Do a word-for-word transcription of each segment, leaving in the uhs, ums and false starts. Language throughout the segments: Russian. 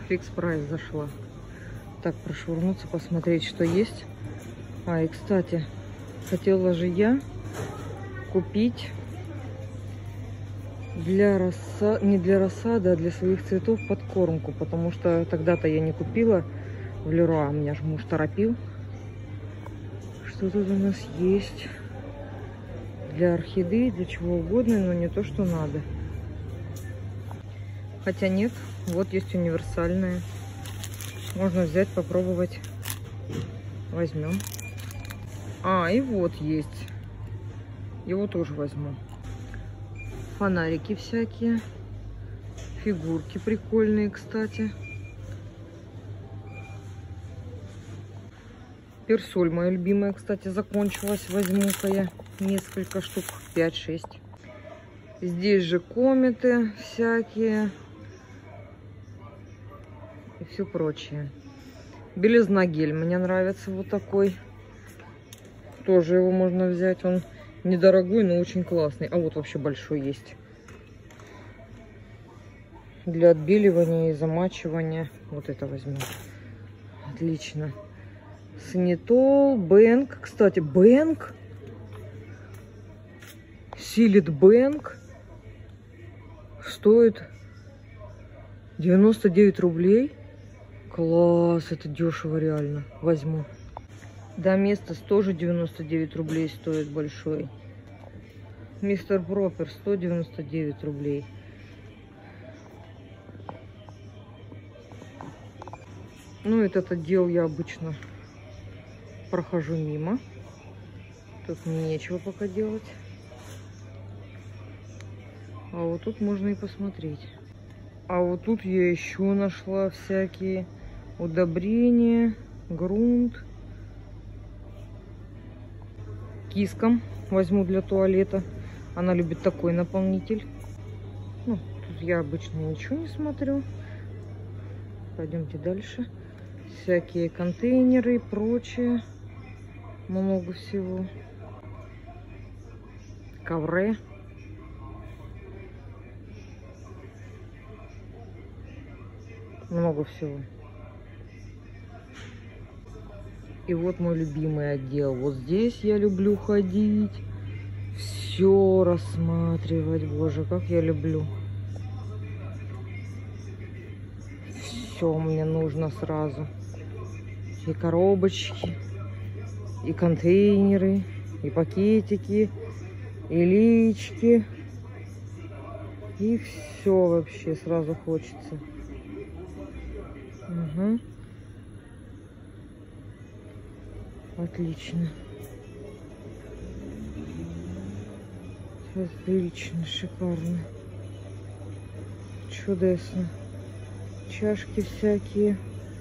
Фикс прайс зашла. Так, прошвырнуться, посмотреть, что есть. А, и, кстати, хотела же я купить для рассады, не для рассады, а для своих цветов подкормку, потому что тогда-то я не купила в Леруа, меня же муж торопил. Что тут у нас есть для орхидей, для чего угодно, но не то, что надо. Хотя нет, вот есть универсальные. Можно взять, попробовать. Возьмем. А, и вот есть. Его тоже возьму. Фонарики всякие. Фигурки прикольные, кстати. Персоль моя любимая, кстати, закончилась. Возьму-ка я несколько штук. пять-шесть. Здесь же кометы всякие. И все прочее. Белизна гель. Мне нравится вот такой. Тоже его можно взять. Он недорогой, но очень классный. А вот вообще большой есть. Для отбеливания и замачивания. Вот это возьму. Отлично. Санитол, Бэнк. Кстати, Бэнк. Силит Бэнк. Стоит девяносто девять рублей. Класс, это дешево реально. Возьму. Доместос тоже девяносто девять рублей стоит большой. Мистер Пропер сто девяносто девять рублей. Ну, этот отдел я обычно прохожу мимо. Тут мне нечего пока делать. А вот тут можно и посмотреть. А вот тут я еще нашла всякие удобрения, грунт. Кискам возьму для туалета. Она любит такой наполнитель. Ну, тут я обычно ничего не смотрю. Пойдемте дальше. Всякие контейнеры и прочее. Много всего. Ковры. Много всего. И вот мой любимый отдел. Вот здесь я люблю ходить. Все рассматривать. Боже, как я люблю. Все мне нужно сразу. И коробочки, и контейнеры, и пакетики, и лички. И все вообще сразу хочется. Угу. Отлично. Отлично, шикарно. Чудесно. Чашки всякие.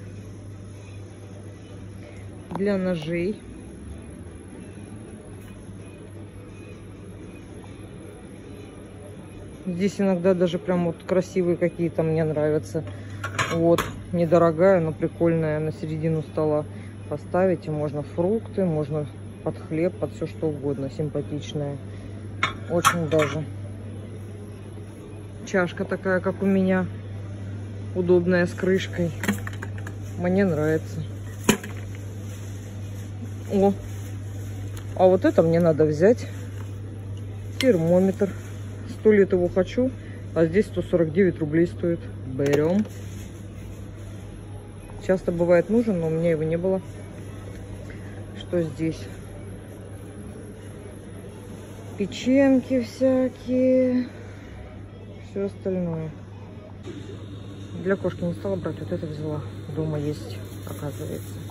Для ножей. Здесь иногда даже прям вот красивые какие-то мне нравятся. Вот, недорогая, но прикольная, на середину стола поставить. И можно фрукты, можно под хлеб, под все что угодно. Симпатичная. Очень даже. Чашка такая, как у меня. Удобная, с крышкой. Мне нравится. О, а вот это мне надо взять. Термометр. Сто лет его хочу, а здесь сто сорок девять рублей стоит. Берем. Часто бывает нужен, но у меня его не было. Что здесь? Печеньки всякие. Все остальное. Для кошки не стала брать, вот это взяла. Дома есть, оказывается.